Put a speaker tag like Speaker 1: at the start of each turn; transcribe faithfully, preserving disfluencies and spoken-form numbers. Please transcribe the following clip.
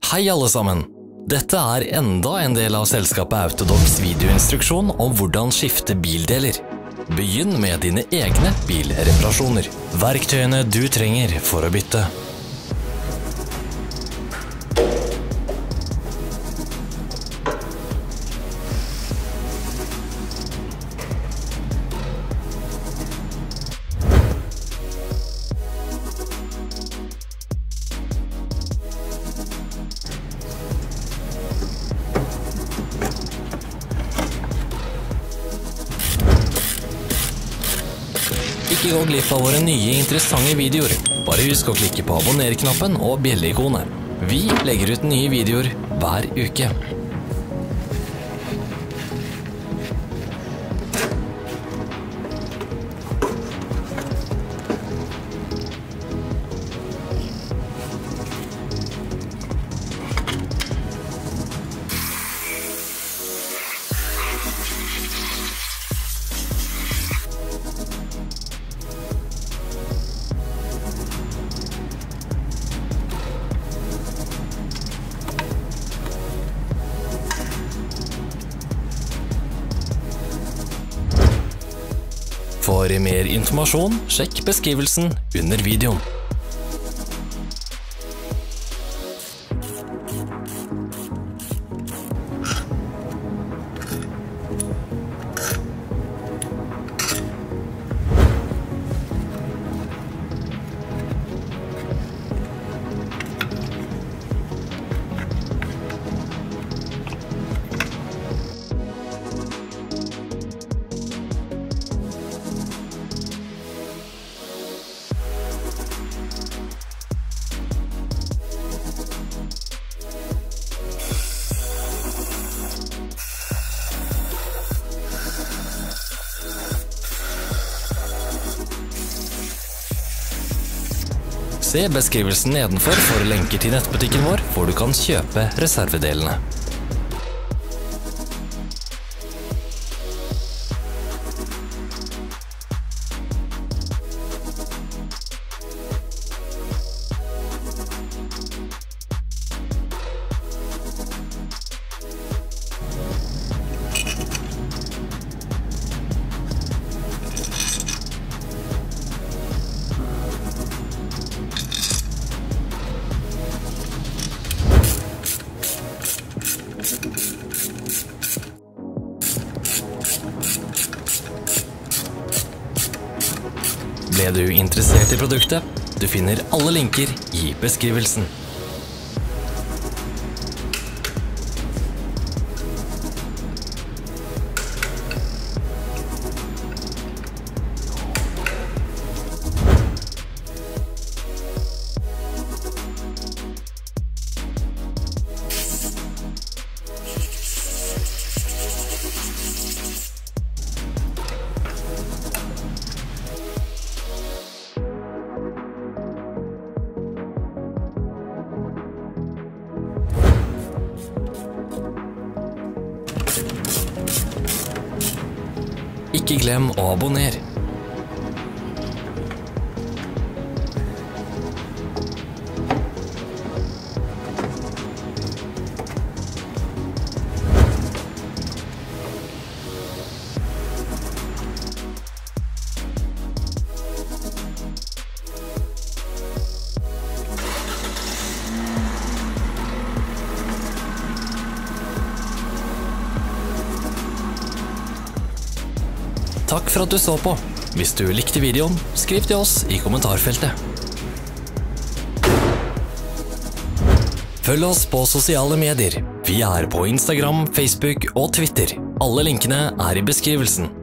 Speaker 1: Hei alle sammen! Dette er enda en del av selskapet Autodocs videoinstruksjon om hvordan skifte bildeler. Begynn med dine egne bilreparasjoner. Verktøyene du trenger for å bytte. Ikke gå glipp av våre nye interessante videoer. Bare husk å klikke på abonner-knappen og bjelle-ikonet. Vi legger ut nye videoer hver uke. For mer informasjon, sjekk beskrivelsen under videoen. Se beskrivelsen nedenfor for lenker til nettbutikken vår, hvor du kan kjøpe reservedelene. Ble du interessert i produktet? Du finner alle linker i beskrivelsen. Ikke glem å abonnere. Takk for at du så på. Hvis du likte videoen, skriv til oss i kommentarfeltet. Følg oss på sosiale medier. Vi er på Instagram, Facebook og Twitter. Alle linkene er i beskrivelsen.